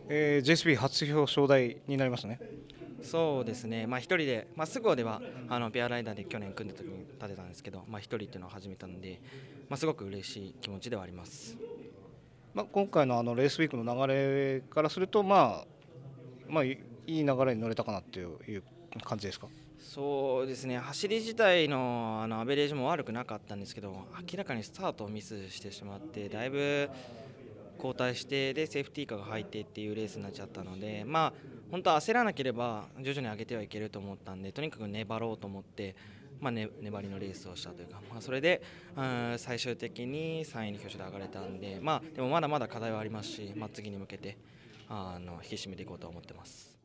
JSP 初表彰台になりましたね。 そうですね、一人で、スゴではペアライダーで去年組んだ時に立てたんですけど、一人っていうのを始めたので、すごく嬉しい気持ちではあります。 今回のレースウィークの流れからすると、いい流れに乗れたかなっていう感じですか。 そうですね、走り自体のアベレージも悪くなかったんですけど、明らかにスタートをミスしてしまって、だいぶ後退してでセーフティーカーが入ってっていうレースになっちゃったので、本当は焦らなければ徐々に上げてはいけると思ったんで、とにかく粘ろうと思って、粘りのレースをしたというか、それで最終的に3位に挙手で上がれたんで、でもまだまだ課題はありますし、次に向けて引き締めていこうと思ってます。